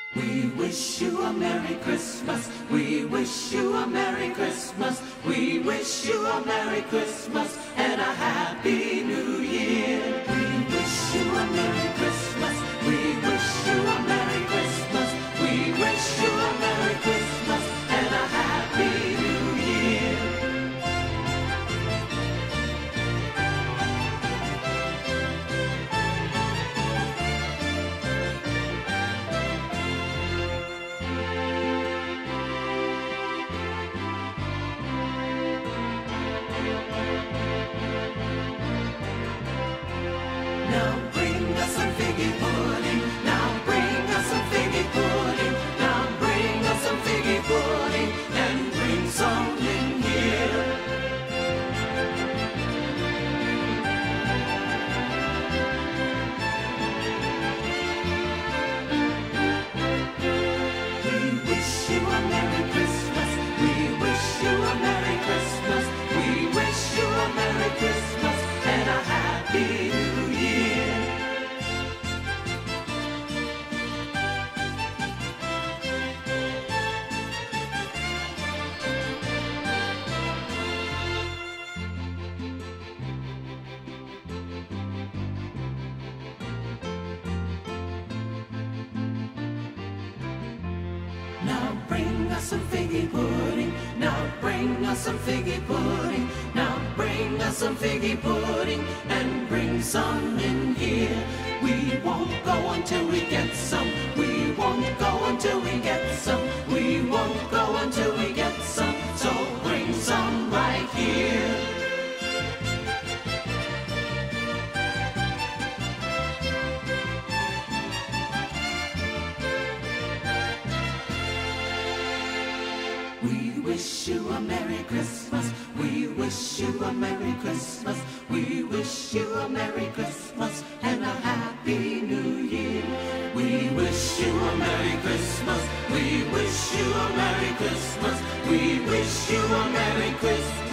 We wish you a Merry Christmas. We wish you a Merry Christmas. We wish you a Merry Christmas and a Happy New Year. We wish you a Merry Christmas. We wish you a Merry Christmas. We wish you a Merry Christmas and a Happy New Year. Now bring us some figgy pudding. Now bring us some figgy pudding. Now bring us some figgy pudding and bring some in here. We wish you a Merry Christmas. We wish you a Merry Christmas. We wish you a Merry Christmas and a Happy New Year. Now bring us some figgy pudding. Now bring us some figgy pudding. Now bring us some figgy pudding and bring some in here. We won't go until we get some. We won't go until we get some. We won't go until we get some. So bring some right here. We wish you a Merry Christmas. We wish you a Merry Christmas. We wish you a Merry Christmas and a Happy New Year. We wish you a Merry Christmas. We wish you a Merry Christmas. We wish you a Merry Christmas.